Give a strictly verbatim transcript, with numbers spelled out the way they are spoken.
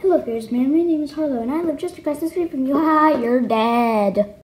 Hello, Fierce Man. My name is Harlow, and I live just across the street from you. Ha! You're dead.